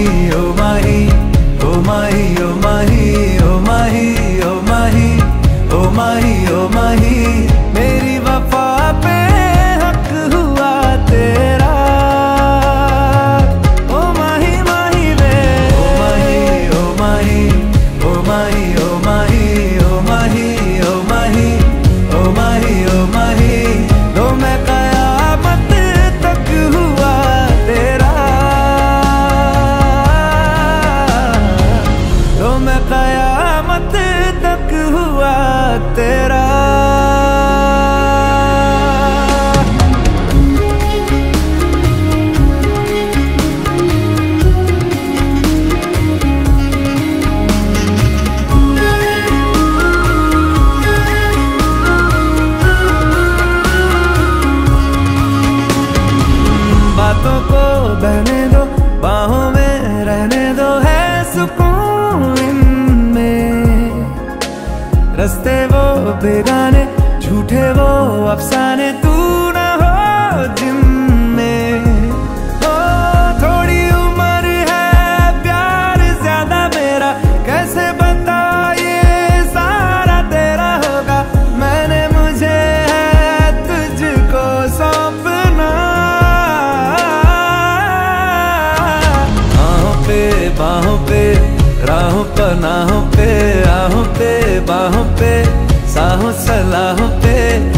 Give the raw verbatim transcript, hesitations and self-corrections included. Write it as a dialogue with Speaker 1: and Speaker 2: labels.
Speaker 1: ओ माही, ओ माही, ओ माही, ओ माही, ओ माही, ओ माही, ओ माही, मेरी वफा पे हक हुआ तेरा। ओ माही माही वे, ओ माही, ओ माही, ओ माही, ओ माही, ओ माही, ओ माही, ओ माही, ओ माही, लो मैं कयामत तक हुआ तेरा। लो मैं कयामत तक हुआ तेरा। बातों को बहने दो, बाहों में रहने दो, है सुकून इनमें। रस्ते वो बेगाने, झूठे वो अफसाने, तू न हो जिनमें। ओ थोड़ी उम्र है, प्यार ज्यादा मेरा, कैसे बता ये सारा तेरा होगा। मैंने मुझे है तुझको सौंपना। बाहों पे, राहों पनाहों पे, आहों पे, बाहों पे, साहों सलाहों पे,